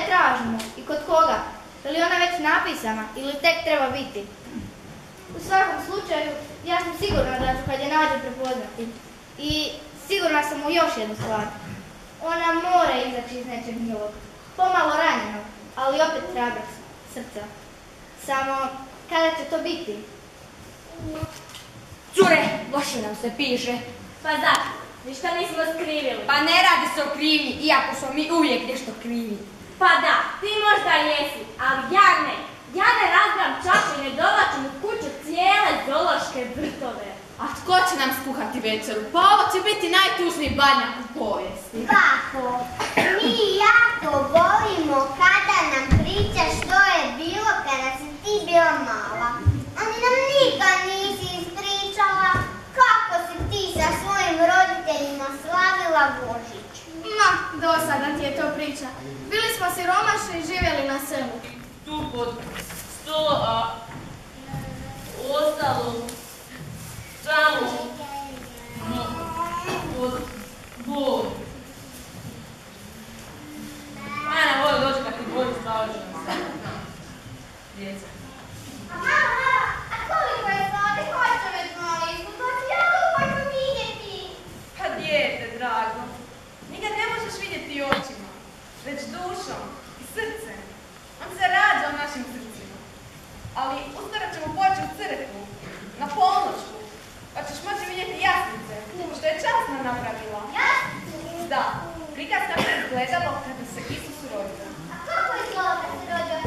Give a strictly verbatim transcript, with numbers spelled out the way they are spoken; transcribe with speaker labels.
Speaker 1: je tražimo i kod koga? Je li ona već napisana ili tek treba biti? U svakom slučaju, ja sam sigurna da ću kad je nađem prepoznati. I sigurna sam u još jednu stvar. Ona mora izaći iz nečeg milog. Pomalo ranjenog, ali opet hrabrog srca. Samo, kada će to biti?
Speaker 2: Cure, loše nam se piše.
Speaker 3: Pa zašto? Ništa nismo skrivili.
Speaker 2: Pa ne radi se o krivnji, iako smo mi uvijek nešto krivi.
Speaker 3: Pa da, ti možda jesi, ali ja ne. Ja ne razgram čašu i ne dovlačim u kuću cijele zoološke vrtove.
Speaker 4: A tko će nam skuhati večeru? Pa ovo će biti najtužniji badnjak u povijesti.
Speaker 5: Kako? Mi jako volimo kada nam pričaš što je bilo kada si ti bila mala. Ali nam nikad nisi ispričala kako si ti sa svojim roditeljima slavila Božić.
Speaker 6: Ma, dosadan ti je to priča. Bili smo siromašni i živjeli na selu.
Speaker 3: Tu pod sto, a ostalo samo pod bol. Ana, voli doći kad ti bolji stavaš na djeca.
Speaker 5: A mama, mama, a koliko je sati? Hoće već malo izgledati, ja lupa ću vidjeti.
Speaker 7: Pa dijete, drago, nikad ne možeš vidjeti očima, već dušom i srcem. On se rađa u našim srcima. Ali uskoro ćemo poći u crkvu, na polnoćku, pa ćeš moći vidjeti jasnice, što je časno napravila.
Speaker 5: Jasnice?
Speaker 7: Da, prikaz kako je izgledalo kada se Isus rodio.
Speaker 5: A kako je izgledalo kad se rodio